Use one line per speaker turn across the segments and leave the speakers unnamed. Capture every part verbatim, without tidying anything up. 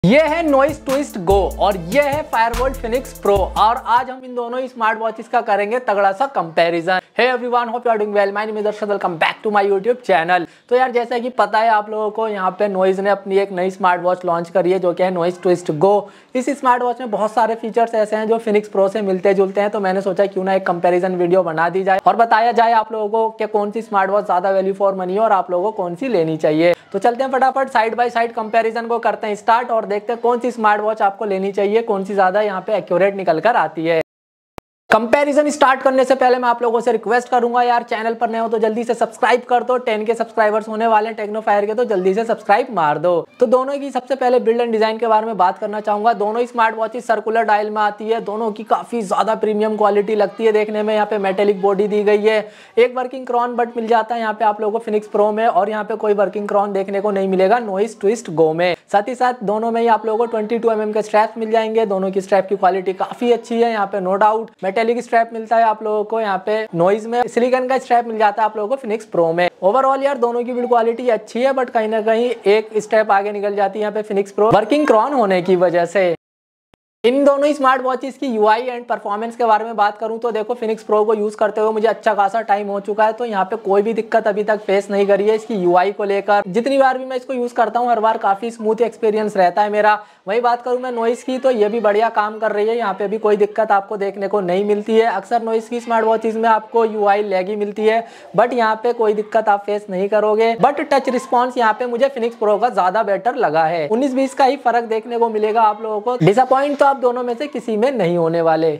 ये है noise twist गो और ये है फायरवोल्ट फिनिक्स प्रो और आज हम इन दोनों स्मार्ट वॉचेस का करेंगे तगड़ा सा comparison. Hey everyone, hope you are doing well. My name is Arshad, welcome back to my YouTube channel. तो यार जैसा कि पता है आप लोगों को, यहाँ पे नॉइस ने अपनी एक नई स्मार्ट वॉच लॉन्च करी है जो कि है नॉइस ट्विस्ट गो। इस स्मार्ट वॉच में बहुत सारे फीचर्स ऐसे हैं जो फिनिक्स प्रो से मिलते जुलते हैं, तो मैंने सोचा क्यों ना एक कंपेरिजन वीडियो बना दी जाए और बताया जाए आप लोगों को कि कौन सी स्मार्ट वॉच ज्यादा वैल्यू फॉर मनी है और आप लोगों को कौन सी लेनी चाहिए। तो चलते हैं फटाफट साइड बाय साइड कंपैरिजन को करते हैं स्टार्ट और देखते हैं कौन सी स्मार्ट वॉच आपको लेनी चाहिए, कौन सी ज्यादा यहाँ पे एक्यूरेट निकल कर आती है। कंपैरिजन स्टार्ट करने से पहले मैं आप लोगों से रिक्वेस्ट करूंगा, यार चैनल पर नए हो तो जल्दी से सब्सक्राइब कर दो। टेन के सब्सक्राइबर्स होने वाले हैं टेक्नोफायर के, तो जल्दी से सब्सक्राइब मार दो। तो दोनों की सबसे पहले बिल्ड एंड डिजाइन के बारे में बात करना चाहूंगा। दोनों स्मार्ट वॉचेस सर्कुलर डायल में आती है, दोनों की काफी ज्यादा प्रीमियम क्वालिटी लगती है देखने में। यहाँ पे मेटेलिक बॉडी दी गई है, एक वर्किंग क्रॉन बट मिल जाता है यहाँ पे आप लोगों को फिनिक्स प्रो में, और यहाँ पे कोई वर्किंग क्रॉन देखने को नहीं मिलेगा नॉइस ट्विस्ट गो में। साथ ही साथ दोनों में ही आप लोगों को ट्वेंटी टू एम एम के स्ट्रैप मिल जाएंगे। दोनों की स्ट्रैप की क्वालिटी काफी अच्छी है, यहाँ पे नो डाउट। मेटेलिक स्ट्रैप मिलता है आप लोगों को, यहाँ पे नॉइस में सिलिकॉन का स्ट्रैप मिल जाता है आप लोगों को फिनिक्स प्रो में। ओवरऑल यार दोनों की बिल्ड क्वालिटी अच्छी है, बट कहीं ना कहीं एक स्टेप आगे निकल जाती है यहाँ पे फिनिक्स प्रो वर्किंग क्रॉन होने की वजह से। इन दोनों स्मार्ट वॉचेस की यूआई एंड परफॉर्मेंस के बारे में बात करूं तो देखो, फिनिक्स प्रो को यूज करते हुए मुझे अच्छा खासा टाइम हो चुका है, तो यहाँ पे कोई भी दिक्कत अभी तक फेस नहीं करी है इसकी यूआई को लेकर। जितनी बार भी मैं इसको यूज करता हूँ हर बार काफी स्मूथ एक्सपीरियंस रहता है मेरा। वही बात करूं मैं नॉइस की, तो ये भी बढ़िया काम कर रही है, यहाँ पे भी कोई दिक्कत आपको देखने को नहीं मिलती है। अक्सर नॉइस की स्मार्ट वॉचेस में आपको यूआई लैगी मिलती है, बट यहाँ पे कोई दिक्कत आप फेस नहीं करोगे। बट टच रिस्पॉन्स यहाँ पे मुझे फिनिक्स प्रो का ज्यादा बेटर लगा है। उन्नीस बीस का ही फर्क देखने को मिलेगा आप लोगों को। डिसअपॉइंट तो आप दोनों में से किसी में नहीं होने वाले।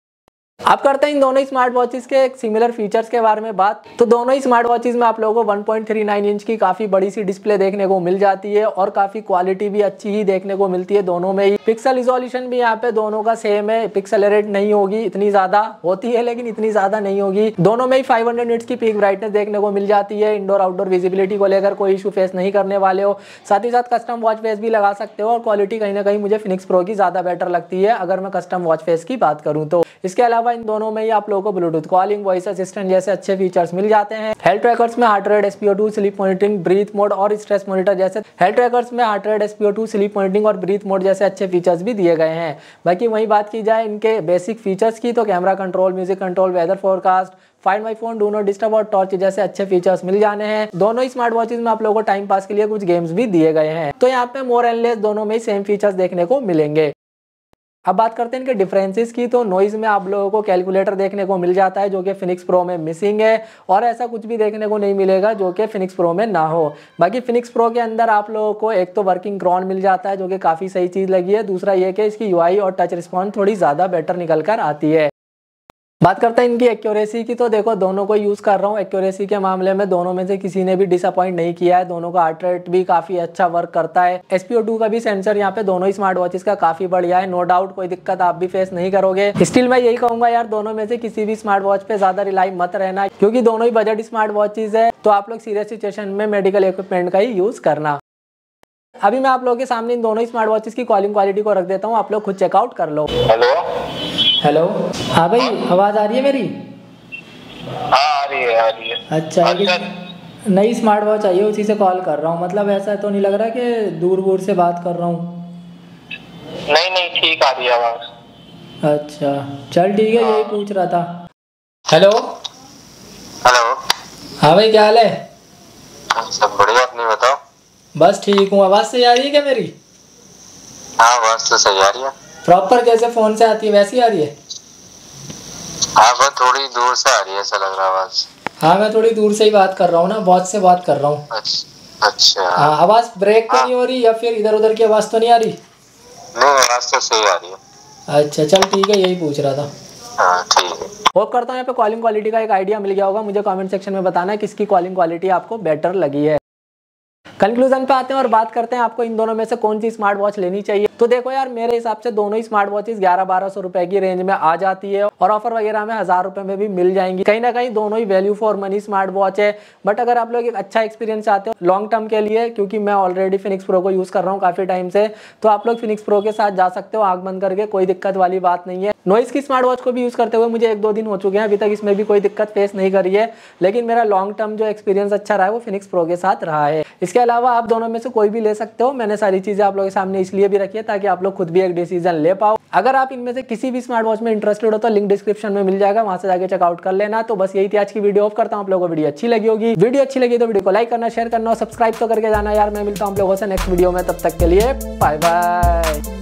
अब करते हैं इन दोनों स्मार्ट वॉचेस के एक सिमिलर फीचर्स के बारे में बात। तो दोनों ही स्मार्ट वॉचेस में आप लोगों को one point three nine inch की काफी बड़ी सी डिस्प्ले देखने को मिल जाती है और काफी क्वालिटी भी अच्छी ही देखने को मिलती है दोनों में ही। पिक्सल रिजोल्यूशन भी यहाँ पे दोनों का सेम है, पिक्सल रेट नहीं होगी, इतनी ज्यादा होती है लेकिन इतनी ज्यादा नहीं होगी। दोनों में ही फाइव हंड्रेड निट्स की पीक ब्राइटनेस देखने को मिल जाती है। इंडोर आउटडोर विजिबिलिटी को लेकर कोई इशू फेस नहीं करने वाले हो। साथ ही साथ कस्टम वॉच फेस भी लगा सकते हो और क्वालिटी कहीं ना कहीं मुझे फिनिक्स प्रो की ज्यादा बेटर लगती है अगर मैं कस्टम वॉच फेस की बात करूँ तो। इसके अलावा इन दोनों में ही आप लोगों को ब्लूटूथ कॉलिंग, वॉइस असिस्टेंट जैसे अच्छे फीचर्स मिल जाते हैं। हेल्थ ट्रैकर्स में heart rate, S P O two, sleep monitoring, breath mode और स्ट्रेस मॉनिटर जैसे हेल्थ ट्रैकर्स में heart rate, S P O two, sleep monitoring और ब्रीथ मोड जैसे अच्छे फीचर्स भी दिए गए हैं। बाकी वही बात की जाए इनके बेसिक फीचर्स की, तो camera control, music control, weather forecast, find my phone, do not disturb और टॉर्च जैसे अच्छे फीचर्स मिल जाने हैं। दोनों ही स्मार्ट वॉचेस में आप लोगों को टाइम पास के लिए कुछ गेम्स भी दिए गए हैं, तो यहाँ पे मोर एंड लेस दोनों में ही सेम फीचर्स देखने को मिलेंगे। अब बात करते हैं इनके डिफरेंसेस की, तो नॉइस में आप लोगों को कैलकुलेटर देखने को मिल जाता है जो कि फिनिक्स प्रो में मिसिंग है, और ऐसा कुछ भी देखने को नहीं मिलेगा जो कि फिनिक्स प्रो में ना हो। बाकी फिनिक्स प्रो के अंदर आप लोगों को एक तो वर्किंग क्रॉन मिल जाता है जो कि काफी सही चीज लगी है, दूसरा ये कि इसकी यूआई और टच रिस्पॉन्स थोड़ी ज्यादा बेटर निकल कर आती है। बात करते हैं इनकी एक्यूरेसी की, तो देखो दोनों को यूज कर रहा हूँ। एक्यूरेसी के मामले में दोनों में से किसी ने भी डिसअपॉइंट नहीं किया है, दोनों का हार्ट रेट भी काफी अच्छा वर्क करता है। एस पी ओ टू का भी सेंसर यहाँ पे दोनों ही स्मार्ट वॉचेस का काफी बढ़िया है, नो डाउट कोई दिक्कत आप भी फेस नहीं करोगे। स्टिल मैं यही कहूंगा यार, दोनों में से किसी भी स्मार्ट वॉच पे ज्यादा रिलाई मत रहना, क्योंकि दोनों ही बजट स्मार्ट वॉचेस है, तो आप लोग सीरियस सिचुएशन में मेडिकल इक्विपमेंट का ही यूज करना। अभी मैं आप लोगों के सामने इन दोनों ही स्मार्ट वॉचेस की कॉलिंग क्वालिटी को रख देता हूँ, आप लोग खुद चेकआउट कर लो।
हेलो
हेलो, हाँ भाई आवाज आ रही है मेरी?
हाँ आ रही है आ रही है।
अच्छा, अच्छा। नई स्मार्ट वॉच आई है, उसी से कॉल कर रहा हूँ। मतलब ऐसा तो नहीं लग रहा कि दूर दूर से बात कर रहा हूँ?
नहीं नहीं ठीक आ रही है आवाज।
अच्छा चल ठीक है, यही पूछ रहा था। हेलो
हेलो,
हाँ भाई क्या हाल है?
सब बढ़िया, अपनी बताओ।
बस ठीक हूँ। आवाज सही आ रही है क्या मेरी?
हाँ आवाज तो सही आ रही है।
प्रॉपर जैसे फोन से आती है वैसी आ रही है?
हाँ बस थोड़ी दूर से आ रही है ऐसा लग रहा है आवाज।
हाँ मैं थोड़ी दूर से ही बात कर रहा हूँ ना, वॉच से बात कर रहा हूँ।
अच्छा अच्छा।
हाँ, आवाज ब्रेक तो नहीं हो रही या फिर इधर उधर की आवाज तो नहीं आ रही?
नहीं आवाज तो सही आ रही है।
अच्छा चल ठीक है, यही पूछ रहा था।
हाँ ठीक है।
होप करता हूँ यहाँ पे कॉलिंग क्वालिटी का एक आइडिया मिल गया होगा। मुझे कमेंट सेक्शन में बताना है किसकी कॉलिंग क्वालिटी आपको बेटर लगी है। कंक्लूजन पे आते हैं और बात करते हैं आपको इन दोनों में से कौन सी स्मार्ट वॉच लेनी चाहिए। तो देखो यार, मेरे हिसाब से दोनों ही स्मार्ट वॉचेस ग्यारह बारह सौ रुपए की रेंज में आ जाती है और ऑफर वगैरह में हजार रुपए में भी मिल जाएंगी। कहीं ना कहीं दोनों ही value for money smart watch है। बट अगर आप लोग एक अच्छा एक्सपीरियंस चाहते हो लॉन्ग टर्म के लिए, क्योंकि मैं ऑलरेडी फिनिक्स प्रो को यूज कर रहा हूँ काफी टाइम से, तो आप लोग फिनिक्स प्रो के साथ जा सकते हो आंख बंद करके, कोई दिक्कत वाली बात नहीं है। नॉइस की स्मार्ट वॉच को भी यूज करते हुए मुझे एक दो दिन हो चुके हैं, अभी तक इसमें भी कोई दिक्कत फेस नहीं करी है। लेकिन मेरा लॉन्ग टर्म जो एक्सपीरियंस अच्छा रहा है वो फिनिक्स प्रो के साथ रहा है। इसके अलावा आप दोनों में से कोई भी ले सकते हो। मैंने सारी चीजें आप लोगों के सामने इसलिए भी रखी है ताकि आप लोग खुद भी एक डिसीजन ले पाओ। अगर आप इनमें से किसी भी स्मार्ट वॉच में इंटरेस्टेड हो तो लिंक डिस्क्रिप्शन में मिल जाएगा, वहां से जाके चेकआउट कर लेना। तो बस यही थी आज की वीडियो। ऑफ करता हूं, आप लोगों को वीडियो अच्छी लगी होगी। वीडियो अच्छी लगी तो वीडियो को लाइक करना, शेयर करना और सब्सक्राइब तो करके जाना यार। मैं मिलता हूं आप लोगों से नेक्स्ट वीडियो में, तब तक के लिए बाय बाय।